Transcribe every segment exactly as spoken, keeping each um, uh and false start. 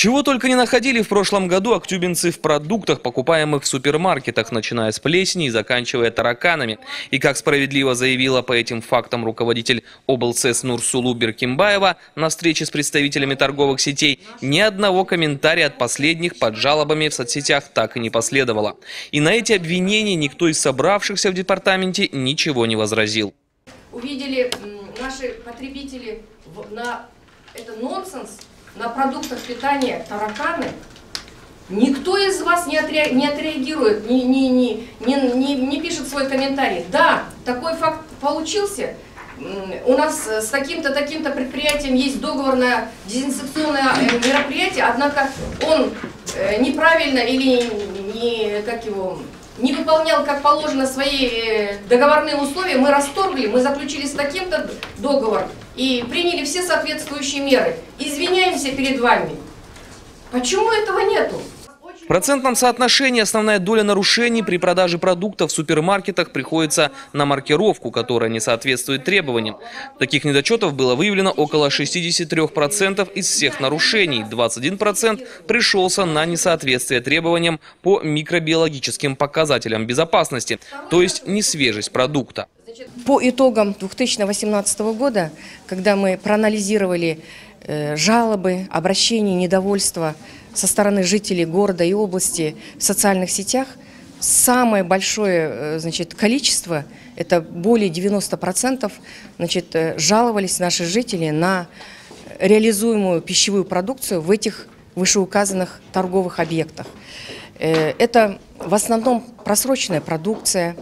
Чего только не находили в прошлом году актюбинцы в продуктах, покупаемых в супермаркетах, начиная с плесени и заканчивая тараканами. И как справедливо заявила по этим фактам руководитель облсэс Нурсулу Беркимбаева на встрече с представителями торговых сетей, ни одного комментария от последних под жалобами в соцсетях так и не последовало. И на эти обвинения никто из собравшихся в департаменте ничего не возразил. Увидели наши потребители на это нонсенс. На продуктах питания тараканы, никто из вас не, отре, не отреагирует, не, не, не, не, не пишет свой комментарий. Да, такой факт получился. У нас с таким-то, таким-то предприятием есть договор на дезинфекционное мероприятие, однако он неправильно или не, как его, не выполнял, как положено, свои договорные условия. Мы расторгли, мы заключили с таким-то договор и приняли все соответствующие меры. Извиняемся перед вами. Почему этого нету? В процентном соотношении основная доля нарушений при продаже продуктов в супермаркетах приходится на маркировку, которая не соответствует требованиям. Таких недочетов было выявлено около шестидесяти трёх процентов из всех нарушений. двадцать один процент пришелся на несоответствие требованиям по микробиологическим показателям безопасности, то есть несвежесть продукта. По итогам две тысячи восемнадцатого года, когда мы проанализировали э, жалобы, обращения, недовольства со стороны жителей города и области в социальных сетях, самое большое значит, количество, это более девяноста процентов, значит, жаловались наши жители на реализуемую пищевую продукцию в этих вышеуказанных торговых объектах. Это в основном просроченная продукция,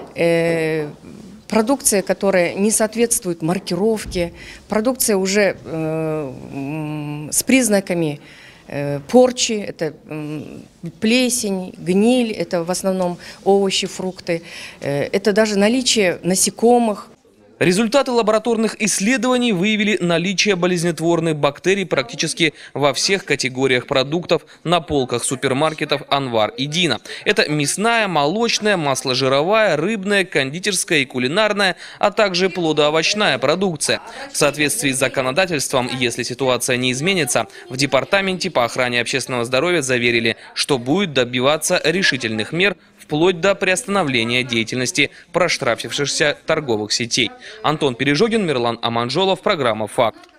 продукция, которая не соответствует маркировке, продукция уже э, с признаками э, порчи, это э, плесень, гниль, это в основном овощи, фрукты, э, это даже наличие насекомых. Результаты лабораторных исследований выявили наличие болезнетворных бактерий практически во всех категориях продуктов на полках супермаркетов «Анвар» и «Дина». Это мясная, молочная, масложировая, рыбная, кондитерская и кулинарная, а также плодоовощная продукция. В соответствии с законодательством, если ситуация не изменится, в Департаменте по охране общественного здоровья заверили, что будет добиваться решительных мер вплоть до приостановления деятельности проштрафившихся торговых сетей. Антон Пережогин, Мирлан Аманжолов, программа «Факт».